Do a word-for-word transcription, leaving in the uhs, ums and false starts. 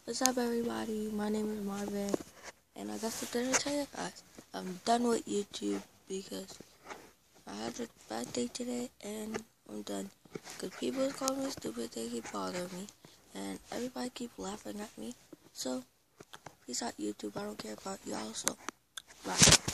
What's up, everybody? My name is Marvin, and I got something to tell you guys. I'm done with YouTube because I had a bad day today, and I'm done. Because people call me stupid, they keep bothering me, and everybody keep laughing at me. So, peace out, YouTube. I don't care about y'all, so bye.